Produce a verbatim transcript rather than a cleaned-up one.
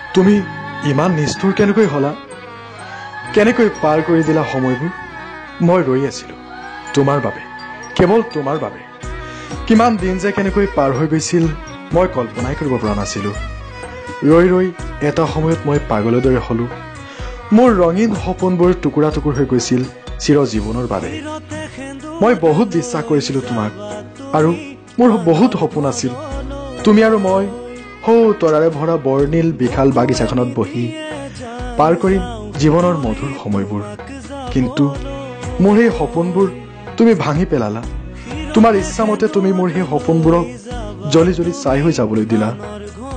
তুমি ইমান নিষ্ঠুৰ কেনেকৈ হলা কেনেকৈ পাৰ কৰি দিলা সময়বোৰ মই ৰৈ আছিলো তোমাৰ বাবে কেৱল তোমাৰ বাবে কিমান দিন যে কেনেকৈ পাৰ হৈ গৈছিল মই কল্পনাই কৰিব পৰা নাছিলো ৰৈ ৰৈ এটা সময়ত মই পাগলৰ দৰে হলো মোৰ ৰঙীন সপোনবোৰ টুকুৰা টুকুৰ হৈ গৈছিল চিৰ জীৱনৰ বাবে মই বহুত বিশ্বাস কৰিছিলো তোমাক আৰু মোৰ বহুত সপোন আছিল তুমি আৰু মই হৌ তৰাৰে ভৰা বৰ্ণিল বিশাল বাগিচাখনত বহি পাৰ কৰিম জীৱনৰ মধুৰ সময়বোৰ কিন্তু মোৰ এই সপোনবোৰ তুমি ভাঙি পেলালা তোমাৰ ইচ্ছামতে তুমি মোৰ সেই সপোনবোৰক জ্বলি জ্বলি ছাই হৈ যাবলৈ দিলা